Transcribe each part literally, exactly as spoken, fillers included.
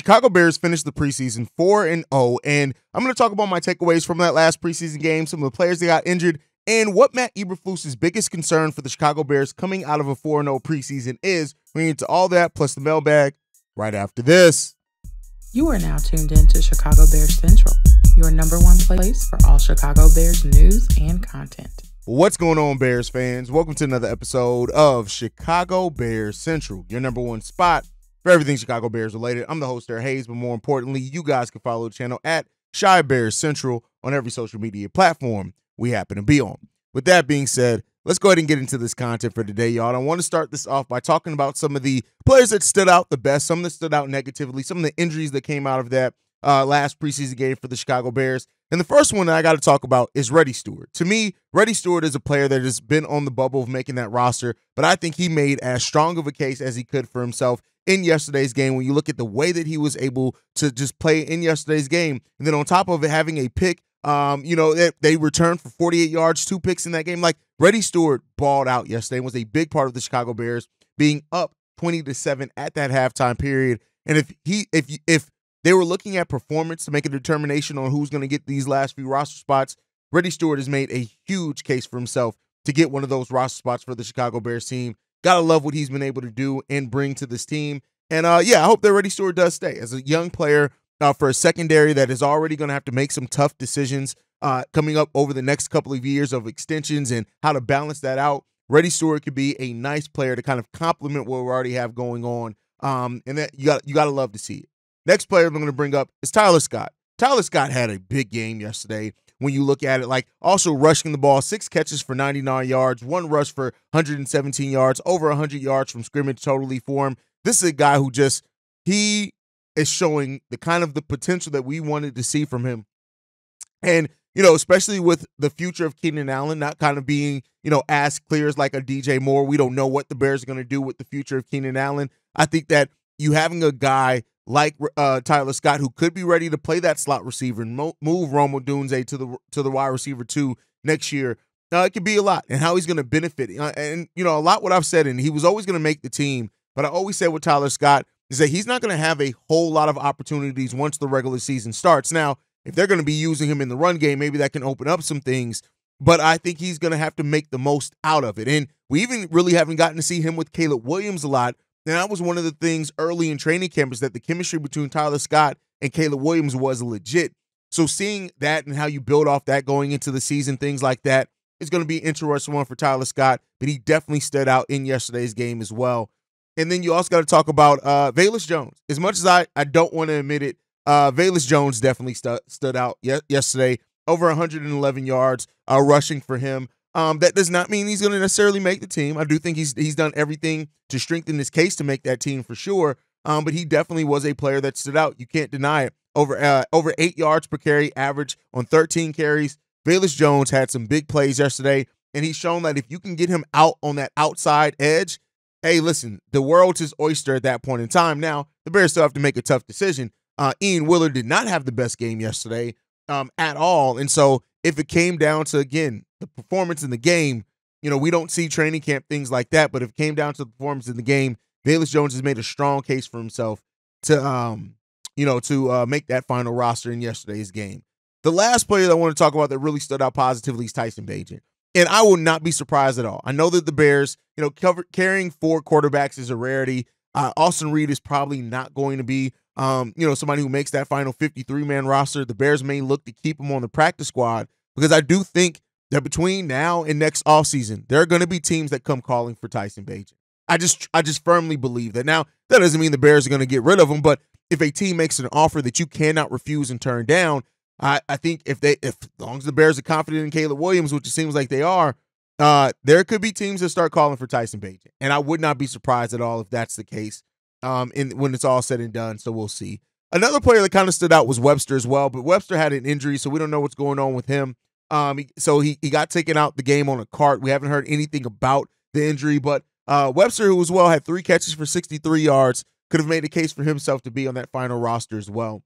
Chicago Bears finished the preseason four and oh, and I'm going to talk about my takeaways from that last preseason game, some of the players that got injured, and what Matt Eberflus's biggest concern for the Chicago Bears coming out of a four and oh preseason is. We get to all that plus the mailbag right after this. You are now tuned in to Chicago Bears Central, your number one place for all Chicago Bears news and content. What's going on, Bears fans? Welcome to another episode of Chicago Bears Central, your number one spot for everything Chicago Bears related. I'm the host, Eric Hayes, but more importantly, you guys can follow the channel at Chi Bears Central on every social media platform we happen to be on. With that being said, let's go ahead and get into this content for today, y'all. I want to start this off by talking about some of the players that stood out the best, some that stood out negatively, some of the injuries that came out of that uh, last preseason game for the Chicago Bears. And the first one that I got to talk about is Reddy Stewart. To me, Reddy Stewart is a player that has been on the bubble of making that roster, but I think he made as strong of a case as he could for himself in yesterday's game when you look at the way that he was able to just play in yesterday's game. And then on top of it, having a pick, um, you know, they, they returned for forty-eight yards, two picks in that game. Like, Reddy Stewart balled out yesterday and was a big part of the Chicago Bears being up twenty to seven at that halftime period. And if he, if if they were looking at performance to make a determination on who's going to get these last few roster spots, Reddy Stewart has made a huge case for himself to get one of those roster spots for the Chicago Bears team. Gotta love what he's been able to do and bring to this team. And uh, yeah, I hope that Reddy Stewart does stay as a young player uh, for a secondary that is already going to have to make some tough decisions uh, coming up over the next couple of years of extensions and how to balance that out. Reddy Stewart could be a nice player to kind of complement what we already have going on, um, and that you got you gotta love to see it. Next player I'm going to bring up is Tyler Scott. Tyler Scott had a big game yesterday. When you look at it, like also rushing the ball, six catches for ninety-nine yards, one rush for one hundred seventeen yards, over one hundred yards from scrimmage totally for him. This is a guy who just, he is showing the kind of the potential that we wanted to see from him. And, you know, especially with the future of Keenan Allen not kind of being, you know, as clear as like a D J Moore. We don't know what the Bears are going to do with the future of Keenan Allen. I think that you having a guy like uh, Tyler Scott, who could be ready to play that slot receiver and mo- move Rome Odunze to the to the wide receiver two next year, uh, it could be a lot. And how he's going to benefit. Uh, and, you know, a lot what I've said, and he was always going to make the team, but I always said with Tyler Scott is that he's not going to have a whole lot of opportunities once the regular season starts. Now, if they're going to be using him in the run game, maybe that can open up some things, but I think he's going to have to make the most out of it. And we even really haven't gotten to see him with Caleb Williams a lot. And that was one of the things early in training camp is that the chemistry between Tyler Scott and Caleb Williams was legit. So seeing that and how you build off that going into the season, things like that, is going to be an interesting one for Tyler Scott, but he definitely stood out in yesterday's game as well. And then you also got to talk about uh, Velus Jones. As much as I, I don't want to admit it, uh, Velus Jones definitely stu- stood out ye- yesterday. Over one hundred eleven yards uh, rushing for him. Um, that does not mean he's going to necessarily make the team. I do think he's he's done everything to strengthen his case to make that team for sure. Um, but he definitely was a player that stood out. You can't deny it. Over uh, over eight yards per carry average on thirteen carries. Velus Jones had some big plays yesterday, and he's shown that if you can get him out on that outside edge, hey, listen, the world's his oyster at that point in time. Now, the Bears still have to make a tough decision. Uh, Ian Willard did not have the best game yesterday um, at all, and so if it came down to, again, the performance in the game, you know, we don't see training camp things like that, but if it came down to the performance in the game, Velus Jones has made a strong case for himself to, um, you know, to uh, make that final roster in yesterday's game. The last player that I want to talk about that really stood out positively is Tyson Bagent. And I will not be surprised at all. I know that the Bears, you know, cover, carrying four quarterbacks is a rarity. Uh, Austin Reed is probably not going to be, um, you know, somebody who makes that final fifty-three man roster. The Bears may look to keep him on the practice squad because I do think that between now and next offseason, there are going to be teams that come calling for Tyson Bagent. I just I just firmly believe that. Now, that doesn't mean the Bears are going to get rid of him, but if a team makes an offer that you cannot refuse and turn down, I, I think if they, if as long as the Bears are confident in Caleb Williams, which it seems like they are, uh, there could be teams that start calling for Tyson Bagent. And I would not be surprised at all if that's the case um, in, when it's all said and done, so we'll see. Another player that kind of stood out was Webster as well, but Webster had an injury, so we don't know what's going on with him. Um, he, so he, he got taken out the game on a cart. We haven't heard anything about the injury, but uh, Webster, who as well had three catches for sixty-three yards, could have made a case for himself to be on that final roster as well.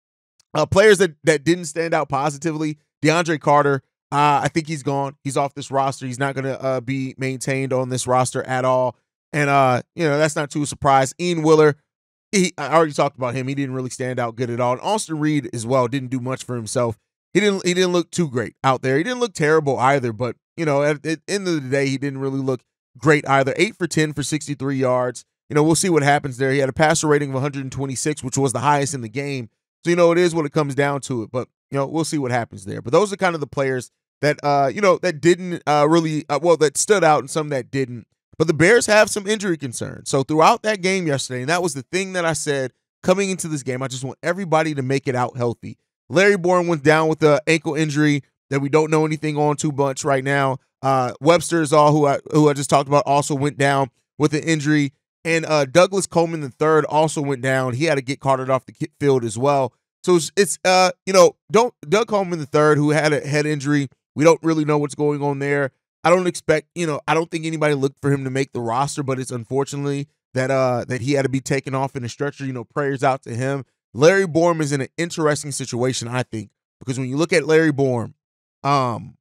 Uh, players that, that didn't stand out positively, DeAndre Carter, uh, I think he's gone. He's off this roster. He's not going to uh, be maintained on this roster at all. And, uh, you know, that's not too a surprise. Ian Willer, he, I already talked about him. He didn't really stand out good at all. And Austin Reed as well didn't do much for himself. He didn't he didn't look too great out there. He didn't look terrible either, but, you know, at, at the end of the day, he didn't really look great either. eight for ten for sixty-three yards. You know, we'll see what happens there. He had a passer rating of one hundred twenty-six, which was the highest in the game. So, you know, it is what it comes down to it. But, you know, we'll see what happens there. But those are kind of the players that, uh, you know, that didn't uh, really, uh, well, that stood out and some that didn't. But the Bears have some injury concerns. So throughout that game yesterday, and that was the thing that I said coming into this game, I just want everybody to make it out healthy. Larry Bourne went down with an ankle injury that we don't know anything on too much right now. Uh, Webster is all who I, who I just talked about also went down with an injury. And uh, Douglas Coleman the third also went down. He had to get carted off the field as well. So it's, it's uh, you know, don't Doug Coleman the third, who had a head injury. We don't really know what's going on there. I don't expect, you know, I don't think anybody looked for him to make the roster, but it's unfortunately that uh that he had to be taken off in a stretcher. You know, prayers out to him. Larry Bourne is in an interesting situation, I think, because when you look at Larry Bourne, um,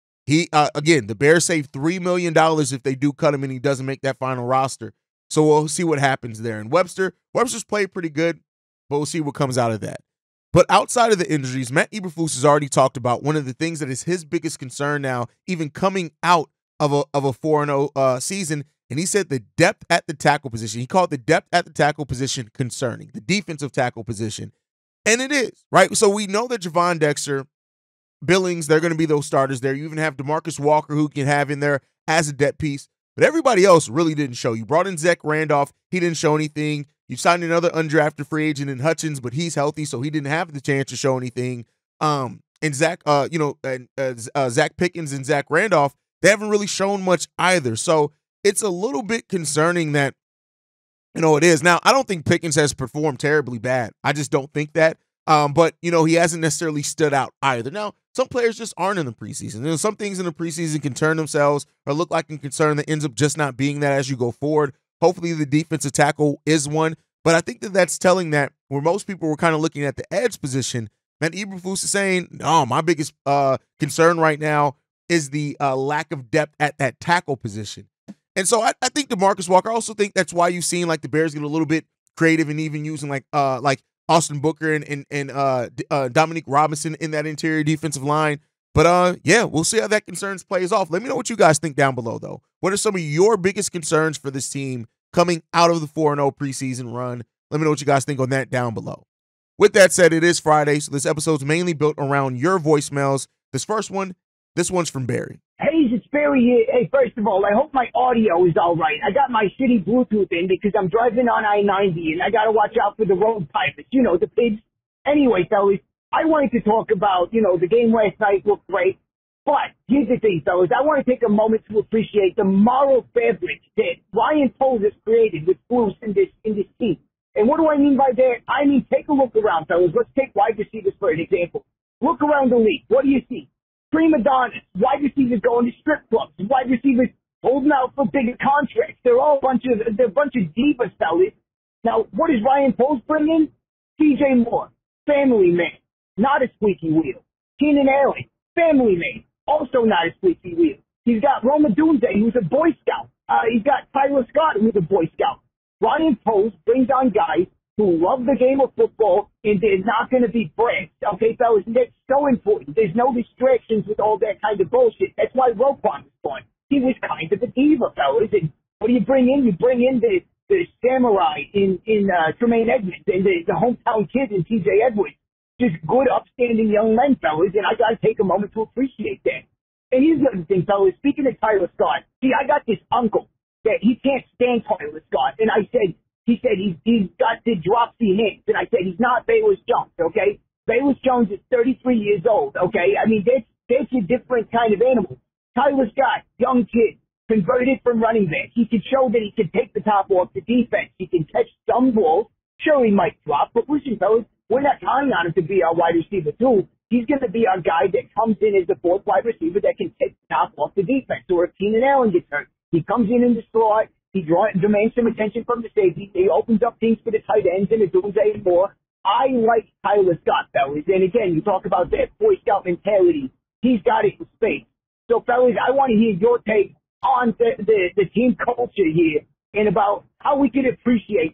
he uh, again, the Bears save three million dollars if they do cut him and he doesn't make that final roster. So we'll see what happens there. And Webster, Webster's played pretty good, but we'll see what comes out of that. But outside of the injuries, Matt Eberflus has already talked about one of the things that is his biggest concern now, even coming out of a of a four and oh uh, season, and he said the depth at the tackle position. He called the depth at the tackle position concerning, the defensive tackle position. And it is, right? So we know that Javon Dexter, Billings, they're going to be those starters there. You even have DeMarcus Walker, who can have in there as a depth piece. But everybody else really didn't show. You brought in Zach Randolph. He didn't show anything. You signed another undrafted free agent in Hutchins, but he's healthy, so he didn't have the chance to show anything. Um, and Zach, uh, you know, and uh, uh, Zach Pickens and Zach Randolph, they haven't really shown much either. So it's a little bit concerning that, you know, it is. Now, I don't think Pickens has performed terribly bad. I just don't think that. Um, but, you know, he hasn't necessarily stood out either. Now, some players just aren't in the preseason. You know, some things in the preseason can turn themselves or look like a concern that ends up just not being that as you go forward. Hopefully the defensive tackle is one. But I think that that's telling that where most people were kind of looking at the edge position, Matt Eberflus is saying, no, my biggest uh, concern right now is the uh, lack of depth at that tackle position. And so I, I think DeMarcus Walker, I also think that's why you've seen like the Bears get a little bit creative and even using like uh, like Austin Booker and and, and uh, uh, Dominique Robinson in that interior defensive line. But uh, yeah, we'll see how that concerns plays off. Let me know what you guys think down below, though. What are some of your biggest concerns for this team coming out of the four and oh preseason run? Let me know what you guys think on that down below. With that said, it is Friday, so this episode's mainly built around your voicemails. This first one, this one's from Barry. Hayes, it's Barry here. Hey, first of all, I hope my audio is all right. I got my shitty Bluetooth in because I'm driving on I ninety, and I got to watch out for the road pirates, you know, the pigs. Anyway, fellas, I wanted to talk about, you know, the game last night looked great. But here's the thing, fellas. I want to take a moment to appreciate the moral fabric that Ryan Poles has created with Bruce in this, in this team. And what do I mean by that? I mean, take a look around, fellas. Let's take wide receivers for an example. Look around the league. What do you see? Prima donnas, wide receivers going to strip clubs, wide receivers holding out for bigger contracts. They're all a bunch of, they're a bunch of divas, fellas. Now, what does Ryan Poles bring in? T J Moore, family man, not a squeaky wheel. Keenan Allen, family man, also not a squeaky wheel. He's got Roma Dunze, who's a Boy Scout. Uh, he's got Tyler Scott, who's a Boy Scout. Ryan Poles brings on guys who love the game of football, and they're not going to be brags. Okay, fellas, that's so important. There's no distractions with all that kind of bullshit. That's why Roquan was fun. He was kind of a diva, fellas. And what do you bring in? You bring in the, the samurai in, in uh, Tremaine Edmonds and the, the hometown kid in T J Edwards. Just good, upstanding young men, fellas, and I got to take a moment to appreciate that. And here's the other thing, fellas. Speaking of Tyler Scott, see, I got this uncle that he can't stand Tyler Scott, and I said, He said he's, he's got the dropsy hands. And I said he's not Bayless Jones, okay? Bayless Jones is thirty-three years old, okay? I mean, that's, that's a different kind of animal. Tyler Scott, young kid, converted from running back. He can show that he can take the top off the defense. He can catch some balls. Sure, he might drop, but listen, fellas, we're not counting on him to be our wide receiver, too. He's going to be our guy that comes in as the fourth wide receiver that can take the top off the defense. Or if Keenan Allen gets hurt, he comes in in the slot. He draw, demands some attention from the safety. He opens up things for the tight ends and the Dunze and more. I like Tyler Scott, fellas. And again, you talk about that Boy Scout mentality. He's got it in space. So, fellas, I want to hear your take on the, the, the team culture here and about how we can appreciate that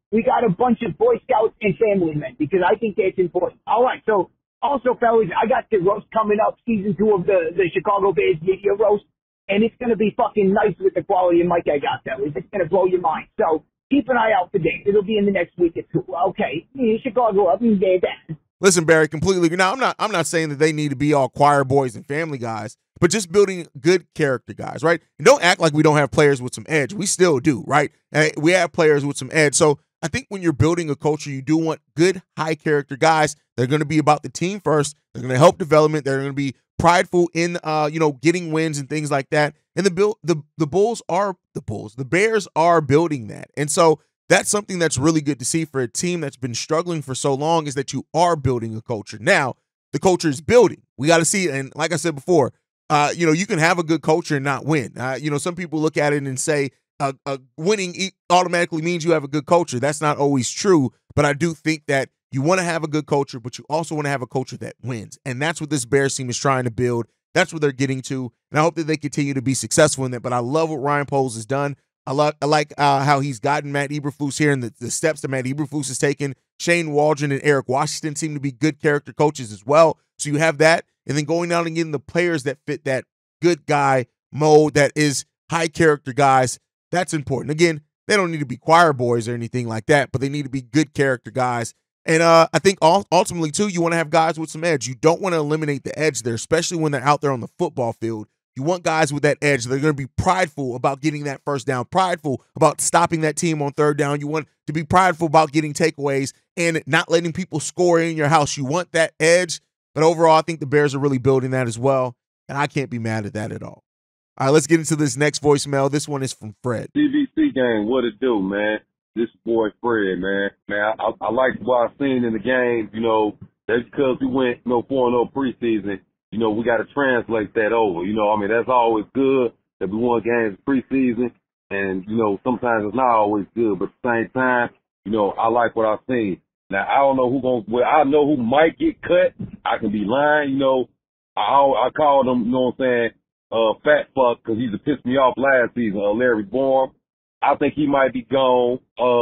we got a bunch of Boy Scouts and family men because I think that's important. All right, so also, fellas, I got the roast coming up, season two of the, the Chicago Bears media roast, and it's going to be fucking nice with the quality of mic I got, fellas. It's going to blow your mind. So keep an eye out for that. It'll be in the next week or two. Okay, Chicago up and there, that. Listen, Barry, completely. Now, I'm not. I'm not saying that they need to be all choir boys and family guys, but just building good character guys, right? And don't act like we don't have players with some edge. We still do, right? And we have players with some edge. So I think when you're building a culture, you do want good, high character guys. They're going to be about the team first. They're going to help development. They're going to be prideful in, uh, you know, getting wins and things like that. And the bill, the the Bulls are the Bulls. The Bears are building that, and so. That's something that's really good to see for a team that's been struggling for so long is that you are building a culture. Now, the culture is building. We got to see it. And like I said before, uh, you know, you can have a good culture and not win. Uh, you know, some people look at it and say uh, uh, winning automatically means you have a good culture. That's not always true. But I do think that you want to have a good culture, but you also want to have a culture that wins. And that's what this Bears team is trying to build. That's what they're getting to. And I hope that they continue to be successful in that. But I love what Ryan Poles has done. I, lo- I like uh, how he's gotten Matt Eberflus here and the, the steps that Matt Eberflus has taken. Shane Waldron and Eric Washington seem to be good character coaches as well. So you have that. And then going down and getting the players that fit that good guy mode that is high character guys, that's important. Again, they don't need to be choir boys or anything like that, but they need to be good character guys. And uh, I think ultimately, too, you want to have guys with some edge. You don't want to eliminate the edge there, especially when they're out there on the football field. You want guys with that edge. They're going to be prideful about getting that first down, prideful about stopping that team on third down. You want to be prideful about getting takeaways and not letting people score in your house. You want that edge. But overall, I think the Bears are really building that as well, and I can't be mad at that at all. All right, let's get into this next voicemail. This one is from Fred. C B C game, what it do, man? This boy Fred, man. Man, I, I like what I've seen in the game. You know, that's because we went, you know, four and oh preseason. You know, we got to translate that over. You know, I mean, that's always good that we won games preseason. And, you know, sometimes it's not always good. But at the same time, you know, I like what I've seen. Now, I don't know who going to, well, I know who might get cut. I can be lying. You know, I I called him, you know what I'm saying, uh, fat fuck because he pissed me off last season, uh, Larry Bourne. I think he might be gone.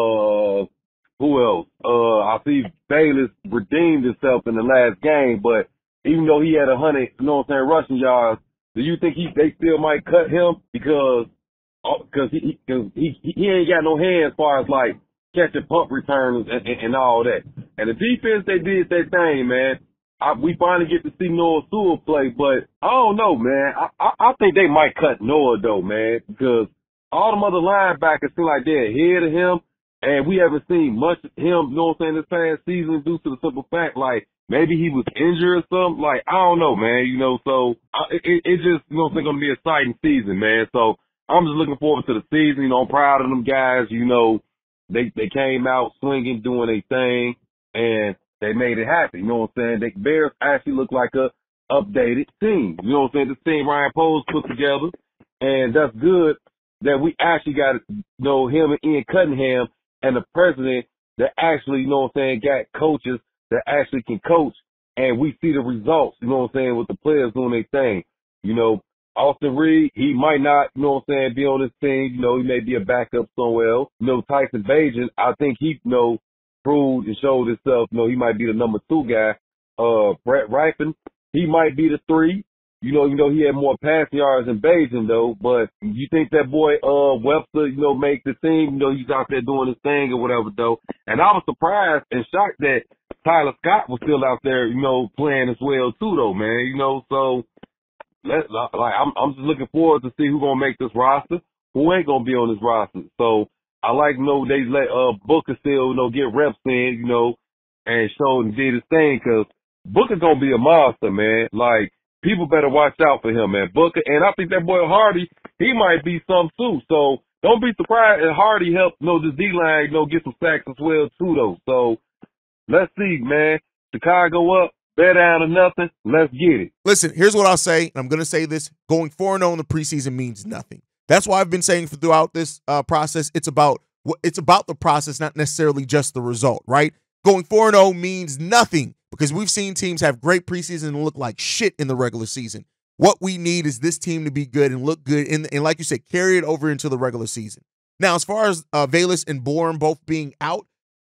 Uh, who else? Uh, I see Bayless redeemed himself in the last game, but even though he had a hundred, you know what I'm saying, rushing yards, do you think he they still might cut him because because he because he, he he ain't got no hands as far as like catching punt returns and, and, and all that. And the defense, they did their thing, man. I, we finally get to see Noah Sewell play, but I don't know, man. I, I I think they might cut Noah though, man, because all them other linebackers seem like they're ahead of him, and we haven't seen much of him, you know what I'm saying, this past season due to the simple fact, like, maybe he was injured or something. Like, I don't know, man, you know, so I, it, it just, you know, it's going to be an exciting season, man. So I'm just looking forward to the season. You know, I'm proud of them guys. You know, they they came out swinging, doing their thing, and they made it happen. You know what I'm saying? The Bears actually look like a updated team. You know what I'm saying? This team Ryan Poles put together, and that's good that we actually got, you know, him and Ian Cunningham and the president that actually, you know what I'm saying, got coaches that actually can coach, and we see the results, you know what I'm saying, with the players doing their thing. You know, Austin Reed, he might not, you know what I'm saying, be on this team. You know, he may be a backup somewhere else. You know, Tyson Bagent, I think he, you know, proved and showed himself, you know, he might be the number two guy. Uh, Brett Rifen, he might be the three. You know, you know, he had more passing yards than Bagent, though. But you think that boy, uh, Webster, you know, make the team? You know, he's out there doing his thing or whatever, though. And I was surprised and shocked that Tyler Scott was still out there, you know, playing as well, too, though, man. You know, so let's, like, I'm, I'm just looking forward to see who's going to make this roster, who ain't going to be on this roster. So I like, you know, they let, uh, Booker still, you know, get reps in, you know, and show and did his thing, because Booker's going to be a monster, man. Like, people better watch out for him, man. Booker, and I think that boy Hardy, he might be some too. So don't be surprised if Hardy helped, you know, this D-line, you know, get some sacks as well too, though. So let's see, man. Chicago up, bear down to nothing. Let's get it. Listen, here's what I'll say, and I'm going to say this. Going four and oh in the preseason means nothing. That's why I've been saying for throughout this uh, process, it's about it's about the process, not necessarily just the result, right? Going four and oh means nothing, because we've seen teams have great preseason and look like shit in the regular season. What we need is this team to be good and look good, in the, and like you said, carry it over into the regular season. Now, as far as uh, Bayless and Bourne both being out,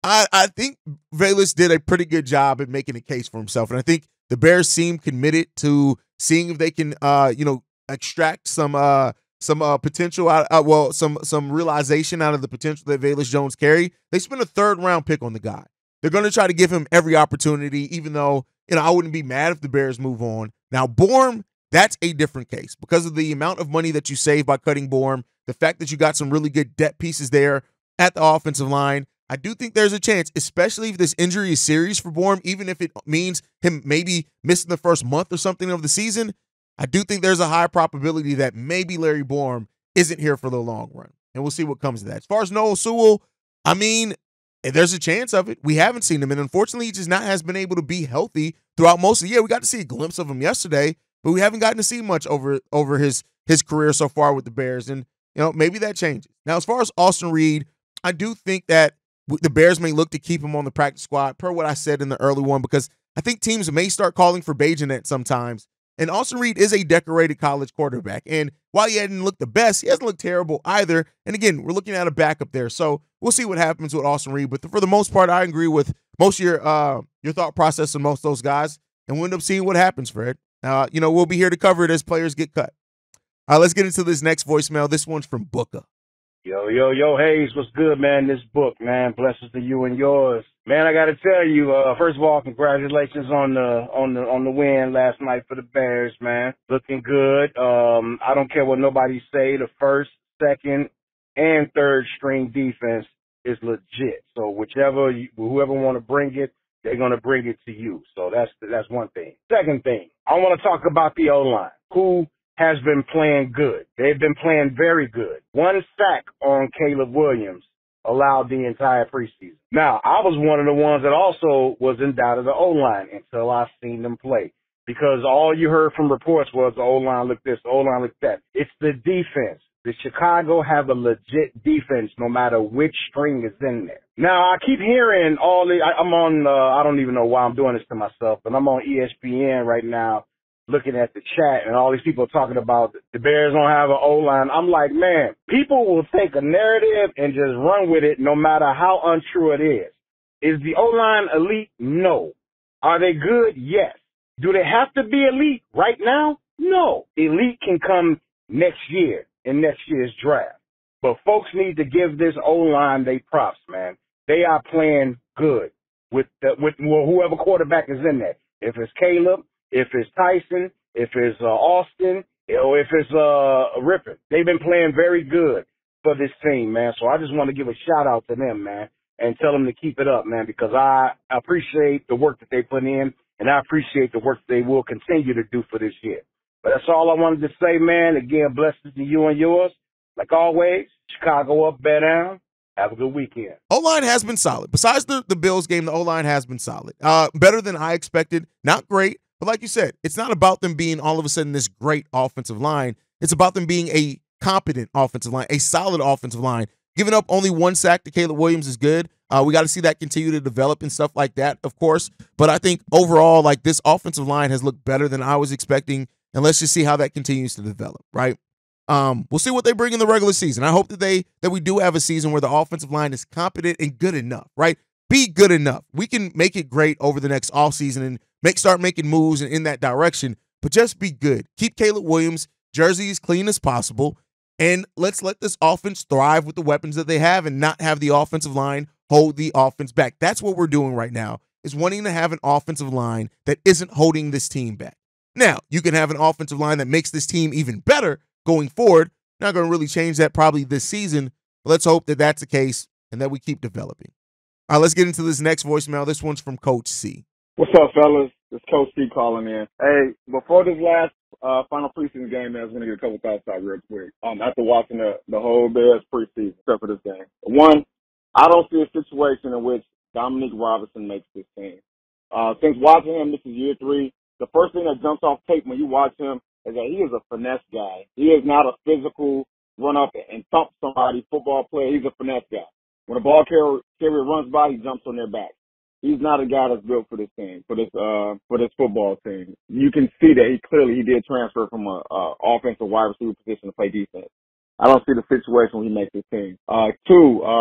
I, I think Velus did a pretty good job at making a case for himself, and I think the Bears seem committed to seeing if they can, uh, you know, extract some uh, some uh, potential out. Uh, well, some some realization out of the potential that Velus Jones carry. They spent a third round pick on the guy. They're going to try to give him every opportunity, even though, you know, I wouldn't be mad if the Bears move on. Now, Bourne, that's a different case because of the amount of money that you save by cutting Bourne, the fact that you got some really good depth pieces there at the offensive line. I do think there's a chance, especially if this injury is serious for Bourne, even if it means him maybe missing the first month or something of the season. I do think there's a high probability that maybe Larry Bourne isn't here for the long run, and we'll see what comes of that. As far as Noah Sewell, I mean, there's a chance of it. We haven't seen him, and unfortunately, he just not has been able to be healthy throughout most of the year. We got to see a glimpse of him yesterday, but we haven't gotten to see much over over his his career so far with the Bears, and you know maybe that changes. Now, as far as Austin Reed, I do think that the Bears may look to keep him on the practice squad, per what I said in the early one, because I think teams may start calling for Bajonet sometimes. And Austin Reed is a decorated college quarterback. And while he hadn't looked the best, he hasn't looked terrible either. And again, we're looking at a backup there. So we'll see what happens with Austin Reed. But for the most part, I agree with most of your uh, your thought process on most of those guys. And we'll end up seeing what happens, Fred. Uh, you know, we'll be here to cover it as players get cut. All right, let's get into this next voicemail. This one's from Booker. Yo, yo, yo, Hayes, what's good, man? This book, man, blessings to you and yours. Man, I got to tell you, uh, first of all, congratulations on the on the on the win last night for the Bears, man. Looking good. Um, I don't care what nobody say. The first, second, and third string defense is legit. So whichever, you, whoever want to bring it, they're gonna bring it to you. So that's that's one thing. Second thing, I want to talk about the O-line, who has been playing good. They've been playing very good. One sack on Caleb Williams allowed the entire preseason. Now, I was one of the ones that also was in doubt of the O-line until I seen them play, because all you heard from reports was the O-line looked this, the O-line looked that. It's the defense. The Chicago have a legit defense no matter which string is in there. Now, I keep hearing all the, I, I'm on, uh, I don't even know why I'm doing this to myself, but I'm on E S P N right now, looking at the chat, and all these people talking about the Bears don't have an O-line. I'm like, man, people will take a narrative and just run with it no matter how untrue it is. Is the O-line elite? No. Are they good? Yes. Do they have to be elite right now? No. Elite can come next year in next year's draft. But folks need to give this O-line they props, man. They are playing good with the, with well, whoever quarterback is in there. If it's Caleb, if it's Tyson, if it's uh, Austin, or if it's uh, Rippon. They've been playing very good for this team, man. So I just want to give a shout-out to them, man, and tell them to keep it up, man, because I appreciate the work that they put in, and I appreciate the work they will continue to do for this year. But that's all I wanted to say, man. Again, blessings to you and yours. Like always, Chicago up, bear down. Have a good weekend. O-line has been solid. Besides the, the Bills game, the O-line has been solid. Uh, better than I expected. Not great. But like you said, it's not about them being all of a sudden this great offensive line. It's about them being a competent offensive line, a solid offensive line. Giving up only one sack to Caleb Williams is good. Uh, we got to see that continue to develop and stuff like that, of course. But I think overall, like, this offensive line has looked better than I was expecting. And let's just see how that continues to develop, right? Um, we'll see what they bring in the regular season. I hope that they that we do have a season where the offensive line is competent and good enough, right? Be good enough. We can make it great over the next offseason and make start making moves in, in that direction, but just be good. Keep Caleb Williams' jersey as clean as possible, and let's let this offense thrive with the weapons that they have and not have the offensive line hold the offense back. That's what we're doing right now, is wanting to have an offensive line that isn't holding this team back. Now, you can have an offensive line that makes this team even better going forward. Not going to really change that probably this season, but let's hope that that's the case and that we keep developing. All right, let's get into this next voicemail. This one's from Coach C. What's up, fellas? It's Coach C calling in. Hey, before this last uh, final preseason game, man, I was going to get a couple thoughts out real quick. Um, after watching the, the whole Bears preseason, except for this game. One, I don't see a situation in which Dominique Robinson makes this team. Uh, since watching him, this is year three, the first thing that jumps off tape when you watch him is that he is a finesse guy. He is not a physical run up and thump somebody football player. He's a finesse guy. When a ball carrier, carrier runs by, he jumps on their back. He's not a guy that's built for this team, for this uh for this football team. You can see that he clearly he did transfer from a, a offensive wide receiver position to play defense. I don't see the situation when he makes this team. Uh, two, um,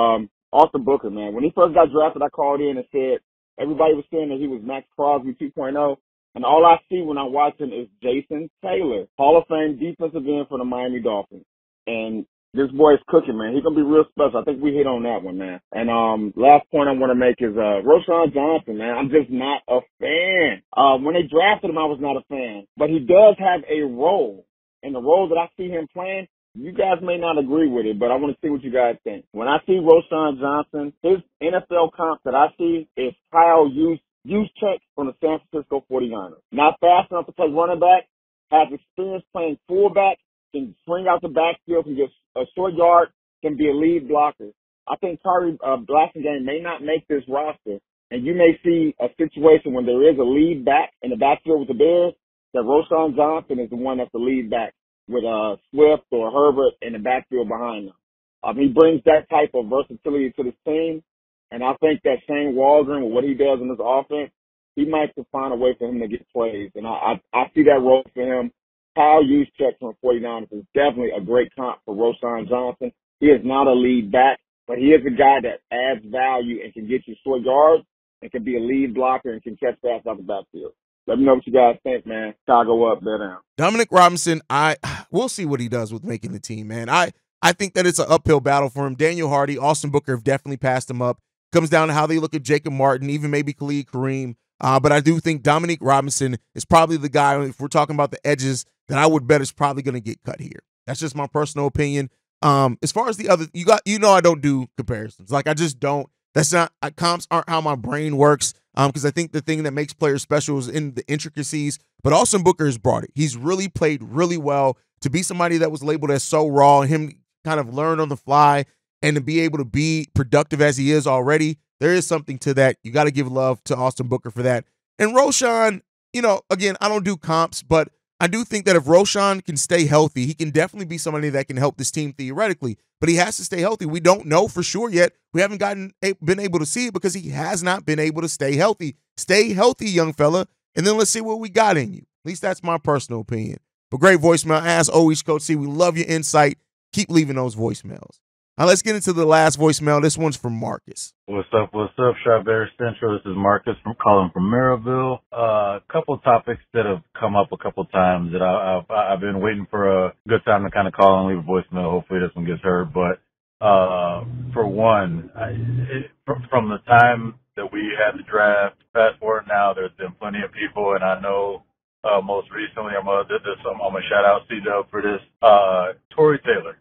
Austin Booker, man. When he first got drafted, I called in and said everybody was saying that he was Max Crosby two point oh. And all I see when I'm watching is Jason Taylor, Hall of Fame defensive end for the Miami Dolphins. And this boy is cooking, man. He's going to be real special. I think we hit on that one, man. And um, last point I want to make is uh, Roschon Johnson, man. I'm just not a fan. Uh, when they drafted him, I was not a fan. But he does have a role. And the role that I see him playing, you guys may not agree with it, but I want to see what you guys think. When I see Roschon Johnson, his N F L comp that I see is Kyle Juszczyk. Juszczyk from the San Francisco forty-niners. Not fast enough to play running back, has experience playing fullback, can swing out the backfield, can get a short yard, can be a lead blocker. I think Tari uh, Blasingame may not make this roster, and you may see a situation when there is a lead back in the backfield with the Bears, that Roschon Johnson is the one that's the lead back with uh, Swift or Herbert in the backfield behind them. Um, he brings that type of versatility to this team. And I think that Shane Waldron, with what he does in this offense, he might find a way for him to get plays. And I, I, I see that role for him. Kyle Juszczyk from the forty-niners is definitely a great comp for Roschon Johnson. He is not a lead back, but he is a guy that adds value and can get you short yards and can be a lead blocker and can catch passes out the backfield. Let me know what you guys think, man. Chicago up, bear down. Dominic Robinson, I we'll see what he does with making the team, man. I, I think that it's an uphill battle for him. Daniel Hardy, Austin Booker have definitely passed him up. Comes down to how they look at Jacob Martin, even maybe Khalid Kareem. Uh, but I do think Dominique Robinson is probably the guy, if we're talking about the edges, that I would bet is probably going to get cut here. That's just my personal opinion. Um, as far as the other, you got, you know, I don't do comparisons. Like, I just don't. That's not, uh, comps aren't how my brain works. Um, because I think the thing that makes players special is in the intricacies. But Austin Booker has brought it. He's really played really well to be somebody that was labeled as so raw, and him kind of learn on the fly. And to be able to be productive as he is already, there is something to that. You got to give love to Austin Booker for that. And Roschon, you know, again, I don't do comps, but I do think that if Roschon can stay healthy, he can definitely be somebody that can help this team theoretically. But he has to stay healthy. We don't know for sure yet. We haven't gotten been able to see it because he has not been able to stay healthy. Stay healthy, young fella, and then let's see what we got in you. At least that's my personal opinion. But great voicemail. As always, Coach C, we love your insight. Keep leaving those voicemails. Now let's get into the last voicemail. This one's from Marcus. What's up, what's up, Strawberry Central? This is Marcus from calling from Maryville. A uh, couple of topics that have come up a couple of times that I, I've, I've been waiting for a good time to kind of call and leave a voicemail. Hopefully this one gets heard. But uh, for one, I, it, from the time that we had the draft, fast forward now, there's been plenty of people, and I know uh, most recently, I'm going to I'm, I'm to shout out C-Dub for this, uh, Tory Taylor.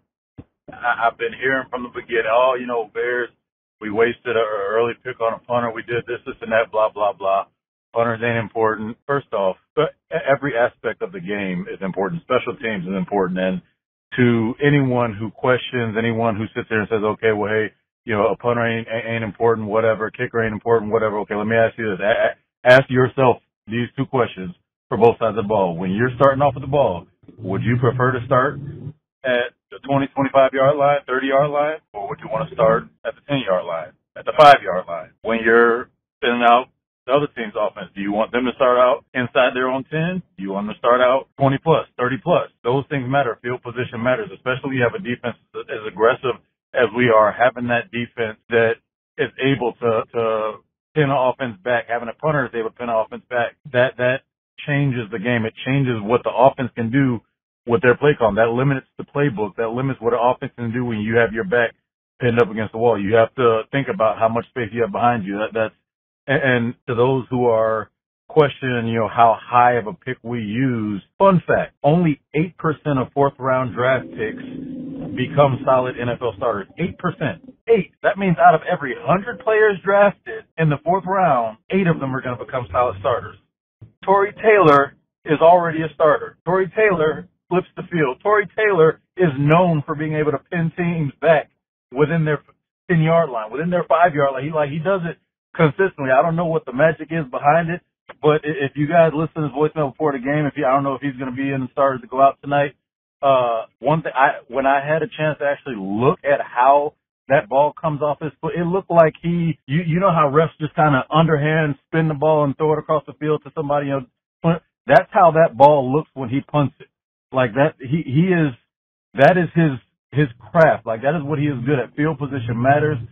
I, I've been hearing from the beginning, oh, you know, Bears, we wasted an early pick on a punter. We did this, this, and that, blah, blah, blah. Punters ain't important. First off, but every aspect of the game is important. Special teams is important. And to anyone who questions, anyone who sits there and says, okay, well, hey, you know, a punter ain't, ain't important, whatever, kicker ain't important, whatever. Okay, let me ask you this. A- ask yourself these two questions for both sides of the ball. When you're starting off with the ball, would you prefer to start at the twenty, twenty-five yard line, thirty yard line, or would you want to start at the ten yard line, at the five yard line? When you're filling out the other team's offense, do you want them to start out inside their own ten? Do you want them to start out twenty plus, thirty plus? Those things matter. Field position matters, especially when you have a defense as aggressive as we are. Having that defense that is able to, to pin an offense back, having a punter is able to pin an offense back, that, that changes the game. It changes what the offense can do with their play call. That limits the playbook. That limits what an offense can do when you have your back pinned up against the wall. You have to think about how much space you have behind you. That, that's, and, and to those who are questioning, you know, how high of a pick we use, fun fact, only eight percent of fourth round draft picks become solid N F L starters. eight percent. Eight. That means out of every one hundred players drafted in the fourth round, eight of them are going to become solid starters. Tory Taylor is already a starter. Tory Taylor flips the field. Tory Taylor is known for being able to pin teams back within their ten yard line, within their five yard line. He like he does it consistently. I don't know what the magic is behind it, but if you guys listen to his voicemail before the game, if he, I don't know if he's going to be in the starters to go out tonight. Uh, one thing I when I had a chance to actually look at how that ball comes off his foot, it looked like he, you you know how refs just kind of underhand spin the ball and throw it across the field to somebody. You know, that's how that ball looks when he punts it. Like that, he, he is, that is his, his craft. Like that is what he is good at. Field position matters.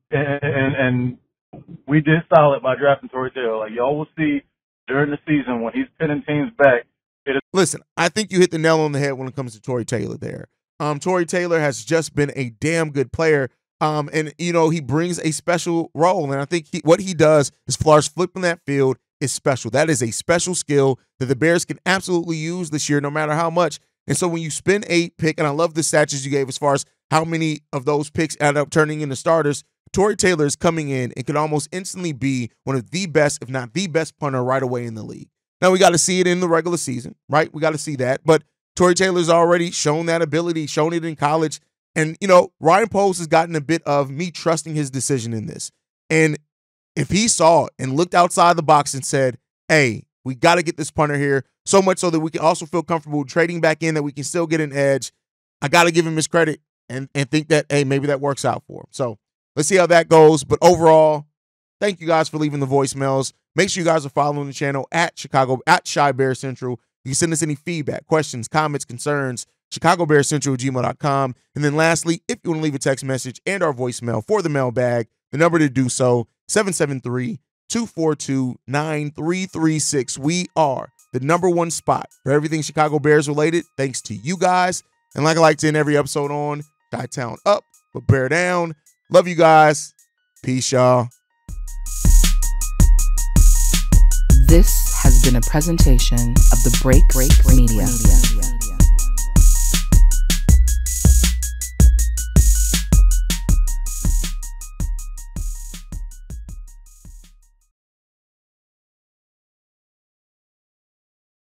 and, and, and we did solid by drafting Tory Taylor. Like, y'all will see during the season when he's pinning teams back. It is- Listen, I think you hit the nail on the head when it comes to Tory Taylor there. Um, Tory Taylor has just been a damn good player. Um, and, you know, he brings a special role. And I think he, what he does as far as flipping that field is special. That is a special skill that the Bears can absolutely use this year, no matter how much. And so when you spend a pick, and I love the stats you gave as far as how many of those picks end up turning into starters, Tory Taylor is coming in and can almost instantly be one of the best, if not the best punter right away in the league. Now, we got to see it in the regular season, right? We got to see that. But Tory Taylor's already shown that ability, shown it in college. And, you know, Ryan Poles has gotten a bit of me trusting his decision in this. And if he saw it and looked outside the box and said, hey, we got to get this punter here, so much so that we can also feel comfortable trading back in, that we can still get an edge, I got to give him his credit and, and think that, hey, maybe that works out for him. So let's see how that goes. But overall, thank you guys for leaving the voicemails. Make sure you guys are following the channel at Chicago, at Chi Bear Central. You can send us any feedback, questions, comments, concerns, Chicago Bear Central at gmail dot com. And then lastly, if you want to leave a text message and our voicemail for the mailbag, the number to do so, seven seven three, two four two, nine three three six. We are the number one spot for everything Chicago Bears related, thanks to you guys. And like I like to end every episode on, Chi-Town up, but bear down. Love you guys. Peace, y'all. This has been a presentation of the Break Break Media. Media.